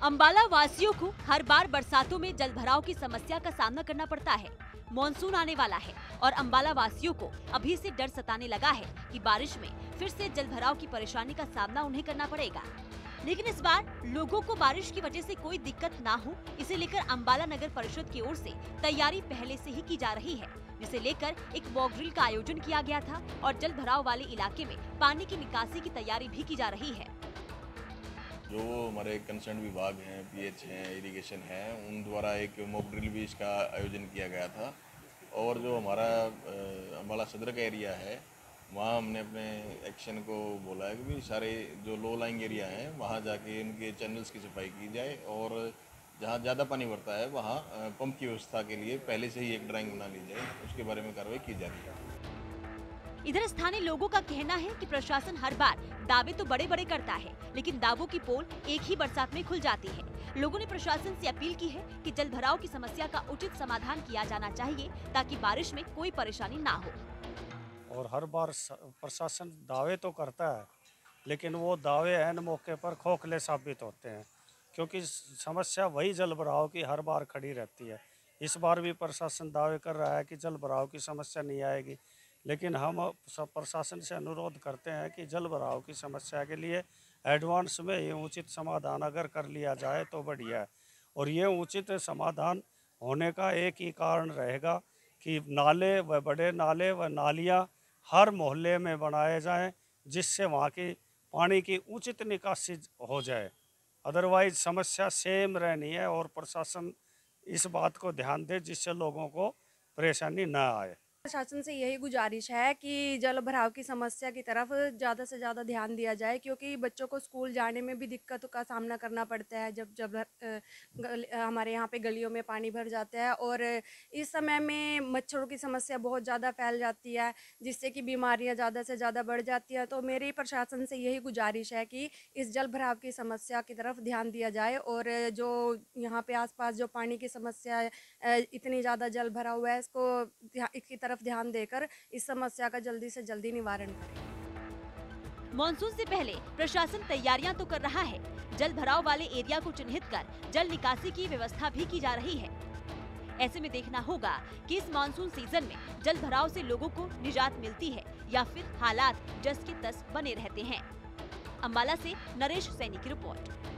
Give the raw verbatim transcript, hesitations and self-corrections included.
अंबाला वासियों को हर बार बरसातों में जल भराव की समस्या का सामना करना पड़ता है। मॉनसून आने वाला है और अंबाला वासियों को अभी से डर सताने लगा है कि बारिश में फिर से जल भराव की परेशानी का सामना उन्हें करना पड़ेगा। लेकिन इस बार लोगों को बारिश की वजह से कोई दिक्कत ना हो, इसे लेकर अंबाला नगर परिषद की ओर से तैयारी पहले से ही की जा रही है, जिसे लेकर एक मॉक ड्रिल का आयोजन किया गया था और जल भराव वाले इलाके में पानी की निकासी की तैयारी भी की जा रही है। जो हमारे कंसर्न विभाग हैं, पीएच हैं, इरिगेशन है, उन द्वारा एक मॉक ड्रिल भी इसका आयोजन किया गया था। और जो हमारा अंबाला सदर का एरिया है, वहाँ हमने अपने एक्शन को बोला है कि भी सारे जो लो लाइंग एरिया हैं वहाँ जाके उनके चैनल्स की सफाई की जाए और जहाँ ज़्यादा पानी भरता है वहाँ पंप की व्यवस्था के लिए पहले से ही एक ड्राइंग बना ली जाए, उसके बारे में कार्रवाई की जा रही है। इधर स्थानीय लोगों का कहना है कि प्रशासन हर बार दावे तो बड़े बड़े करता है, लेकिन दावों की पोल एक ही बरसात में खुल जाती है। लोगों ने प्रशासन से अपील की है कि जल भराव की समस्या का उचित समाधान किया जाना चाहिए ताकि बारिश में कोई परेशानी ना हो। और हर बार प्रशासन दावे तो करता है, लेकिन वो दावे ऐन मौके पर खोखले साबित होते हैं, क्योंकि समस्या वही जल भराव की हर बार खड़ी रहती है। इस बार भी प्रशासन दावे कर रहा है कि जल भराव की समस्या नहीं आएगी, लेकिन हम सब प्रशासन से अनुरोध करते हैं कि जल भराव की समस्या के लिए एडवांस में ये उचित समाधान अगर कर लिया जाए तो बढ़िया है। और ये उचित समाधान होने का एक ही कारण रहेगा कि नाले व बड़े नाले व नालियाँ हर मोहल्ले में बनाए जाएं, जिससे वहाँ की पानी की उचित निकासी हो जाए। अदरवाइज समस्या सेम रहनी है और प्रशासन इस बात को ध्यान दे जिससे लोगों को परेशानी न आए। प्रशासन से यही गुजारिश है कि जल भराव की समस्या की तरफ ज़्यादा से ज़्यादा ध्यान दिया जाए, क्योंकि बच्चों को स्कूल जाने में भी दिक्कत का सामना करना पड़ता है जब जब हमारे यहाँ पे गलियों में पानी भर जाता है। और इस समय में मच्छरों की समस्या बहुत ज़्यादा फैल जाती है, जिससे कि बीमारियाँ ज़्यादा से ज़्यादा बढ़ जाती हैं। तो मेरी प्रशासन से यही गुजारिश है कि इस जल भराव की समस्या की तरफ ध्यान दिया जाए और जो यहाँ पे आसपास जो पानी की समस्या इतनी ज़्यादा जल भरा हुआ है, इसको इसकी तरफ ध्यान देकर इस समस्या का जल्दी से जल्दी निवारण करें। मॉनसून से पहले प्रशासन तैयारियां तो कर रहा है, जल भराव वाले एरिया को चिन्हित कर जल निकासी की व्यवस्था भी की जा रही है। ऐसे में देखना होगा कि इस मॉनसून सीजन में जल भराव से लोगों को निजात मिलती है या फिर हालात जस के तस बने रहते हैं। अंबाला से नरेश सैनी की रिपोर्ट।